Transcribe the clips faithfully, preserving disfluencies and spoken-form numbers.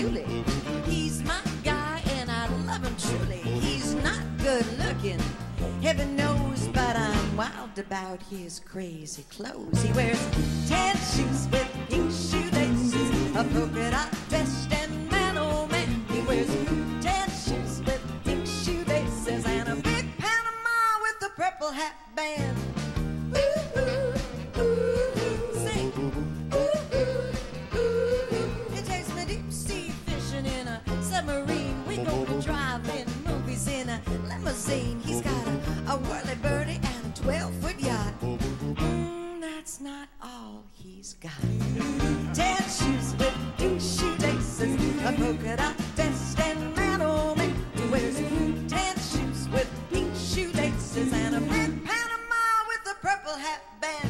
Dooley. He's my guy and I love him truly. He's not good looking, heaven knows, but I'm wild about his crazy clothes. He wears tan shoes with pink shoelaces, a polka dot vest, and man, oh man, he wears tan shoes with pink shoelaces and a big Panama with a purple hat band. Ooh, ooh, ooh, sing. Ooh, ooh, ooh. He takes me deep sea fishing in a submarine. We go to drive-in movies in a limousine. He's got a, a whirly birdie and a twelve-foot yacht. Mm, that's not all he's got. Tan shoes with pink shoelaces, a polka dot vest, and man, oh man, he wears tan shoes with pink shoelaces and a big Panama with a purple hat band.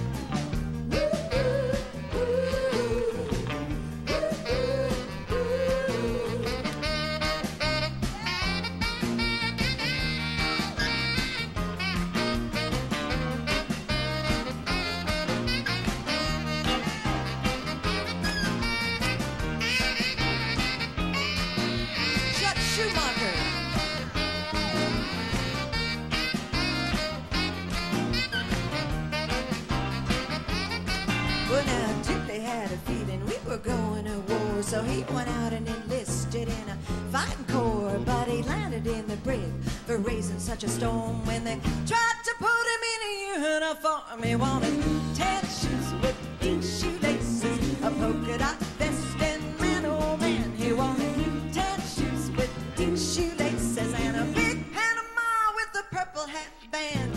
Well, now, Dooley had a feeling we were going to war, so he went out and enlisted in a fighting corps. But he landed in the brig for raising such a storm. When they tried to put him in a uniform, he wanted tan shoes with pink shoelaces, a polka dot vest, and man, oh man, he wanted tan shoes with pink shoelaces and a big Panama with a purple hat band.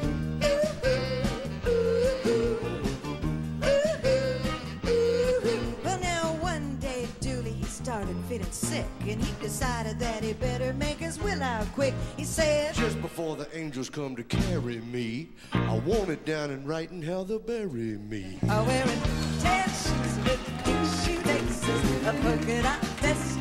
Started feeling sick, and he decided that he better make his will out quick. He said, just before the angels come to carry me, I want it down in writing how they'll bury me. I'm wearing tan shoes with pink shoelaces, a polka dot vest,